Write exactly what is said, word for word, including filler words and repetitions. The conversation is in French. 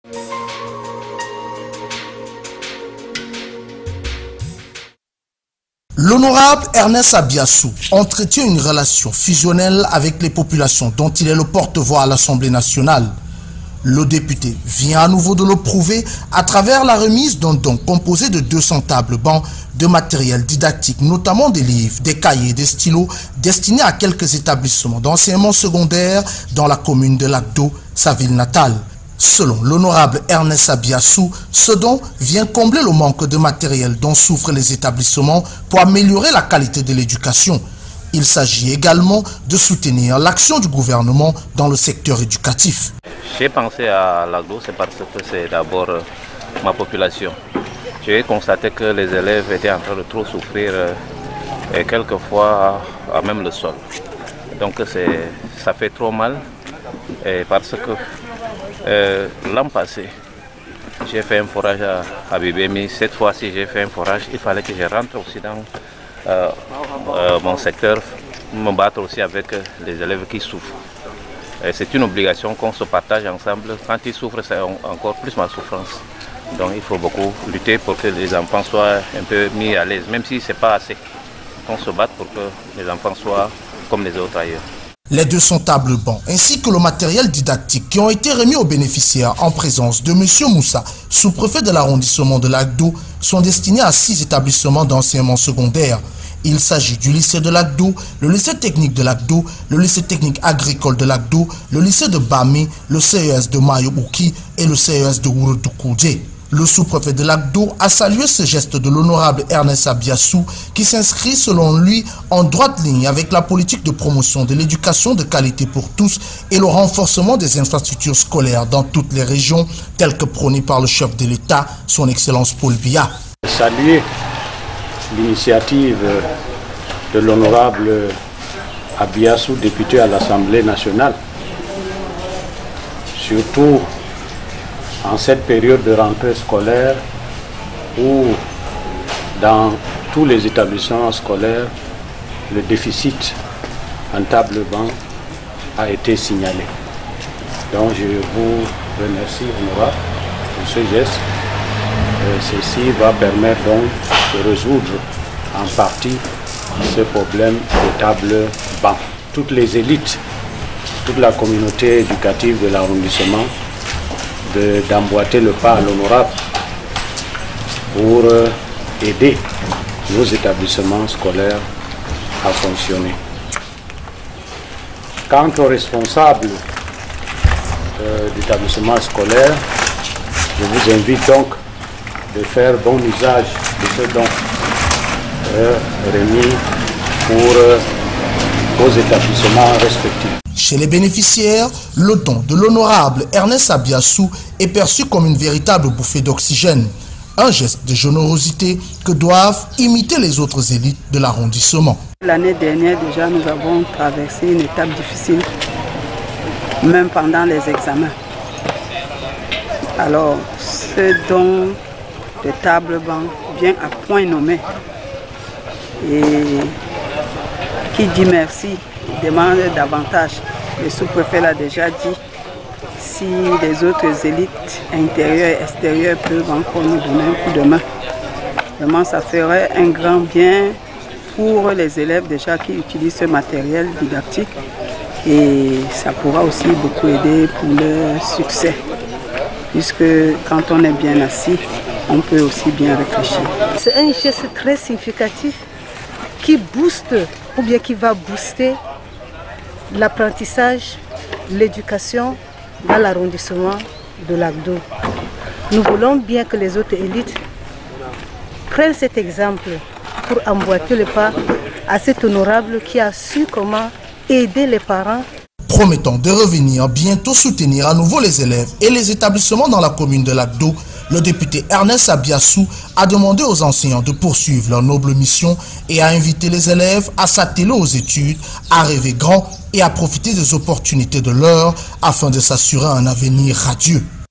L'honorable Ernest Abiassou entretient une relation fusionnelle avec les populations dont il est le porte-voix à l'Assemblée nationale. Le député vient à nouveau de le prouver à travers la remise d'un don composé de deux cents tables bancs de matériel didactique, notamment des livres, des cahiers et des stylos destinés à quelques établissements d'enseignement secondaire dans la commune de Lac d'Eau, sa ville natale. Selon l'honorable Ernest Abiassou, ce don vient combler le manque de matériel dont souffrent les établissements pour améliorer la qualité de l'éducation. Il s'agit également de soutenir l'action du gouvernement dans le secteur éducatif. J'ai pensé à Lac d'Eau, c'est parce que c'est d'abord euh, ma population. J'ai constaté que les élèves étaient en train de trop souffrir euh, et quelquefois à même le sol. Donc ça fait trop mal et parce que euh, l'an passé, j'ai fait un forage à, à Bibémi. Cette fois-ci, j'ai fait un forage. Il fallait que je rentre aussi dans euh, euh, mon secteur, me battre aussi avec les élèves qui souffrent. C'est une obligation qu'on se partage ensemble. Quand ils souffrent, c'est encore plus ma souffrance. Donc il faut beaucoup lutter pour que les enfants soient un peu mis à l'aise, même si ce n'est pas assez. On se bat pour que les enfants soient comme les autres ailleurs. Les deux cents tables bancs ainsi que le matériel didactique qui ont été remis aux bénéficiaires en présence de M. Moussa, sous-préfet de l'arrondissement de Lac d'Eau, sont destinés à six établissements d'enseignement secondaire. Il s'agit du lycée de Lac d'Eau, le lycée technique de Lac d'Eau, le lycée technique agricole de Lac d'Eau, le lycée de Bamé, le C E S de Mayobouki et le C E S de Ouroudoukoudje. Le sous-préfet de Lac d'Eau a salué ce geste de l'honorable Ernest Abiassou qui s'inscrit selon lui en droite ligne avec la politique de promotion de l'éducation de qualité pour tous et le renforcement des infrastructures scolaires dans toutes les régions telles que prônées par le chef de l'État, son Excellence Paul Biya. Saluer l'initiative de l'honorable Abiassou, député à l'Assemblée nationale, surtout en cette période de rentrée scolaire où dans tous les établissements scolaires, le déficit en table banc a été signalé. Donc je vous remercie, honorable, pour ce geste. Et ceci va permettre donc de résoudre en partie ce problème de table banc. Toutes les élites, toute la communauté éducative de l'arrondissement d'emboîter le pas à l'honorable pour aider nos établissements scolaires à fonctionner. Quant aux responsables euh, d'établissements scolaires, je vous invite donc de faire bon usage de ce don euh, remis pour euh, vos établissements respectifs. Chez les bénéficiaires, le don de l'honorable Ernest Abiassou est perçu comme une véritable bouffée d'oxygène. Un geste de générosité que doivent imiter les autres élites de l'arrondissement. L'année dernière déjà, nous avons traversé une étape difficile, même pendant les examens. Alors, ce don de table banc vient à point nommé. Et qui dit merci demande davantage. Le sous-préfet l'a déjà dit. Si les autres élites intérieures et extérieures peuvent encore nous donner un coup de main, vraiment ça ferait un grand bien pour les élèves déjà qui utilisent ce matériel didactique et ça pourra aussi beaucoup aider pour leur succès. Puisque quand on est bien assis, on peut aussi bien réfléchir. C'est un geste très significatif qui booste ou bien qui va booster l'apprentissage, l'éducation dans l'arrondissement de Lac d'Eau. Nous voulons bien que les autres élites prennent cet exemple pour emboîter le pas à cet honorable qui a su comment aider les parents. Promettant de revenir bientôt soutenir à nouveau les élèves et les établissements dans la commune de Lac d'Eau, le député Ernest Abiassou a demandé aux enseignants de poursuivre leur noble mission et a invité les élèves à s'atteler aux études, à rêver grand et à profiter des opportunités de l'heure afin de s'assurer un avenir radieux.